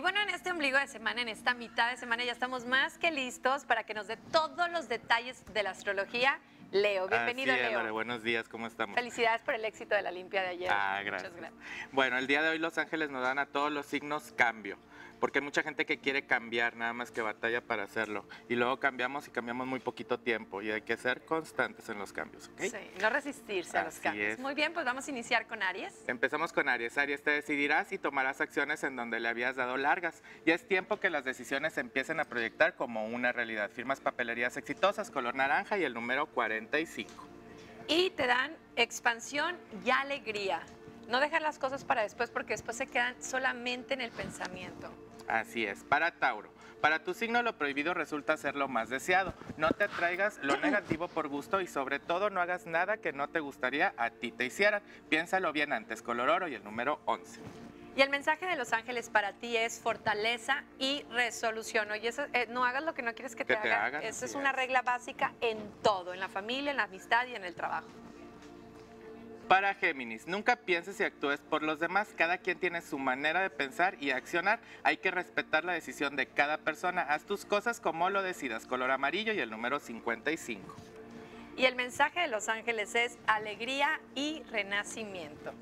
bueno, en este ombligo de semana, en esta mitad de semana, ya estamos más que listos para que nos dé todos los detalles de la astrología. Leo, bienvenido, Así es, Leo. Lore, buenos días, ¿cómo estamos? Felicidades por el éxito de la limpia de ayer. Gracias. Muchas gracias. Bueno, el día de hoy los ángeles nos dan a todos los signos cambio, porque hay mucha gente que quiere cambiar, nada más que batalla para hacerlo. Y luego cambiamos y cambiamos muy poquito tiempo y hay que ser constantes en los cambios, ¿ok? Sí, no resistirse a los Así cambios. es. Muy bien, pues vamos a iniciar con Aries. Empezamos con Aries. Aries, te decidirás y tomarás acciones en donde le habías dado largas. Ya es tiempo que las decisiones se empiecen a proyectar como una realidad. Firmas papelerías exitosas, color naranja y el número 45. Y te dan expansión y alegría. No dejar las cosas para después porque después se quedan solamente en el pensamiento. Así es. Para Tauro. Para tu signo lo prohibido resulta ser lo más deseado. No te atraigas lo negativo por gusto y sobre todo no hagas nada que no te gustaría a ti te hicieran. Piénsalo bien antes. Color oro y el número 11. Y el mensaje de los ángeles para ti es fortaleza y resolución. Oye, no hagas lo que no quieres que te hagan. Esa es una regla básica en todo, en la familia, en la amistad y en el trabajo. Para Géminis, nunca pienses y actúes por los demás. Cada quien tiene su manera de pensar y accionar. Hay que respetar la decisión de cada persona. Haz tus cosas como lo decidas. Color amarillo y el número 55. Y el mensaje de los ángeles es alegría y renacimiento.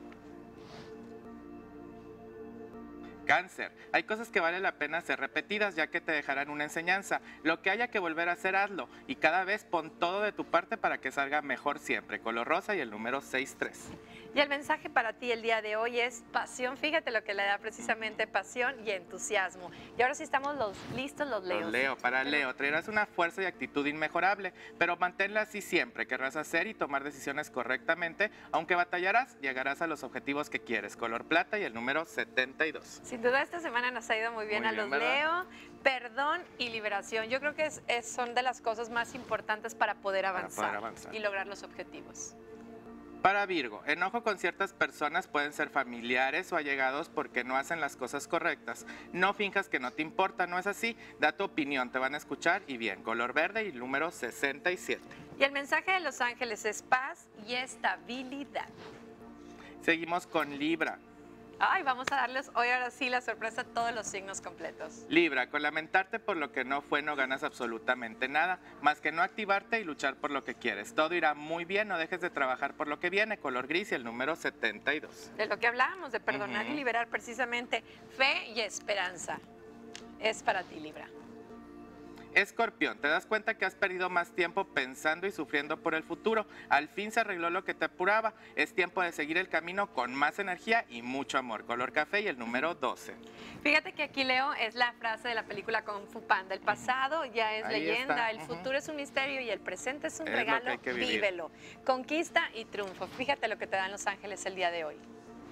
Cáncer, hay cosas que vale la pena ser repetidas ya que te dejarán una enseñanza. Lo que haya que volver a hacer, hazlo. Y cada vez pon todo de tu parte para que salga mejor siempre. Color rosa y el número 63. Y el mensaje para ti el día de hoy es pasión. Fíjate lo que le da precisamente pasión y entusiasmo. Y ahora sí estamos listos los Leos. Los Leo, para Leo, traerás una fuerza y actitud inmejorable, pero manténla así siempre. Querrás hacer y tomar decisiones correctamente. Aunque batallarás, llegarás a los objetivos que quieres. Color plata y el número 72. Sin duda esta semana nos ha ido muy bien a los Leo. Perdón y liberación. Yo creo que son de las cosas más importantes para poder avanzar y lograr los objetivos. Para Virgo, enojo con ciertas personas pueden ser familiares o allegados porque no hacen las cosas correctas. No finjas que no te importa, no es así. Da tu opinión, te van a escuchar y bien. Color verde y número 67. Y el mensaje de los ángeles es paz y estabilidad. Seguimos con Libra. Ay, vamos a darles hoy ahora sí la sorpresa a todos los signos completos. Libra, con lamentarte por lo que no fue no ganas absolutamente nada, más que no activarte y luchar por lo que quieres. Todo irá muy bien, no dejes de trabajar por lo que viene. Color gris y el número 72. De lo que hablábamos, de perdonar y liberar precisamente, fe y esperanza. Es para ti, Libra. Escorpión, te das cuenta que has perdido más tiempo pensando y sufriendo por el futuro. Al fin se arregló lo que te apuraba. Es tiempo de seguir el camino con más energía y mucho amor. Color café y el número 12. Fíjate que aquí, Leo, es la frase de la película Kung Fu Panda. El pasado ya es leyenda, el futuro es un misterio y el presente es un regalo. Vívelo. Conquista y triunfo. Fíjate lo que te dan los ángeles el día de hoy.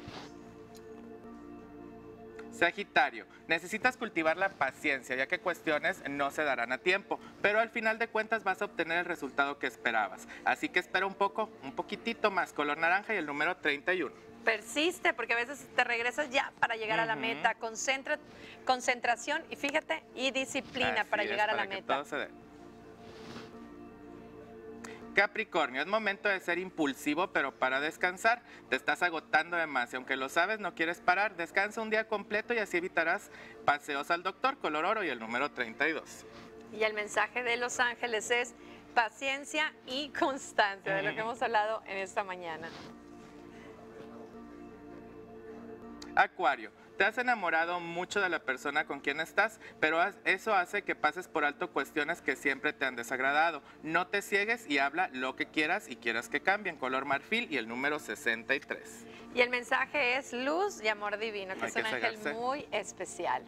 Sagitario, necesitas cultivar la paciencia ya que cuestiones no se darán a tiempo, pero al final de cuentas vas a obtener el resultado que esperabas. Así que espera un poquitito más. Color naranja y el número 31. Persiste, porque a veces te regresas ya para llegar a la meta. Concentración y fíjate, y disciplina para llegar a la meta. Todo se dé. Capricornio, es momento de ser impulsivo, pero para descansar. Te estás agotando de más y aunque lo sabes, no quieres parar. Descansa un día completo y así evitarás paseos al doctor. Color oro y el número 32. Y el mensaje de los ángeles es paciencia y constancia, de lo que hemos hablado en esta mañana. Acuario, te has enamorado mucho de la persona con quien estás, pero eso hace que pases por alto cuestiones que siempre te han desagradado. No te ciegues y habla lo que quieras y quieras que cambien. Color marfil y el número 63. Y el mensaje es luz y amor divino, que es un ángel muy especial.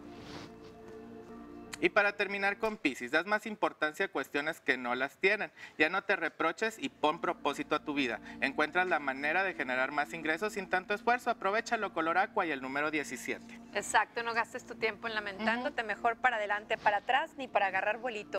Y para terminar con Piscis, das más importancia a cuestiones que no las tienen. Ya no te reproches y pon propósito a tu vida. Encuentras la manera de generar más ingresos sin tanto esfuerzo. Aprovéchalo. Color aqua y el número 17. Exacto, no gastes tu tiempo en lamentándote, mejor para adelante, para atrás, ni para agarrar vuelito.